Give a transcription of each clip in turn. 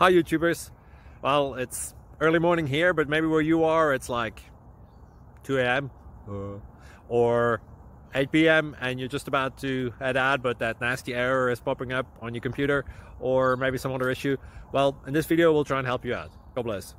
Hi YouTubers. Well, it's early morning here, but maybe where you are it's like 2 a.m. or 8 p.m. and you're just about to head out, but that nasty error is popping up on your computer, or maybe some other issue. Well, in this video we'll try and help you out. God bless.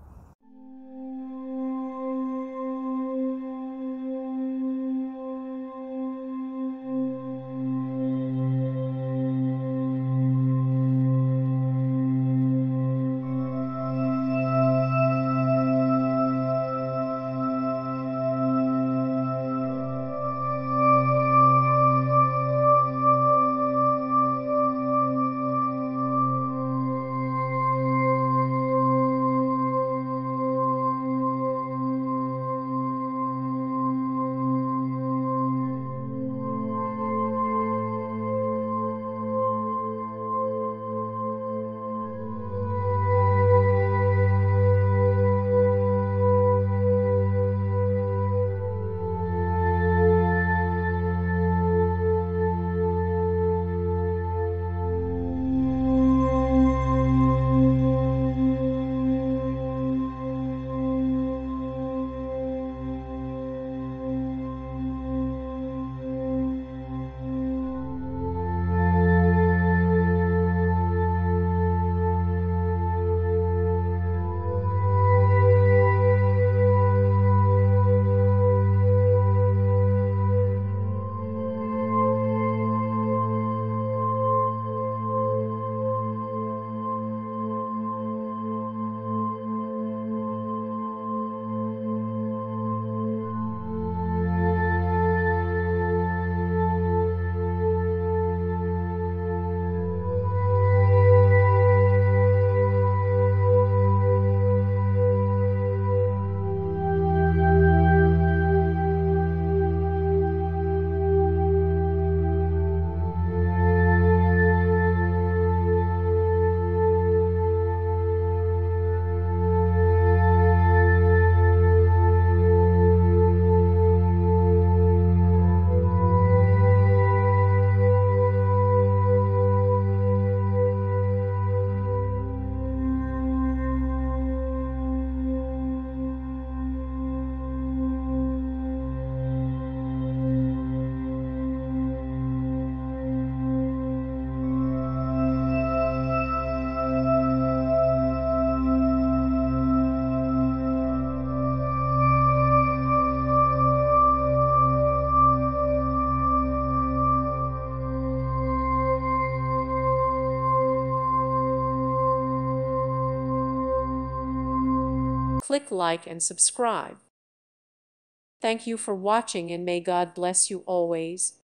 Click like and subscribe. Thank you for watching, and may God bless you always.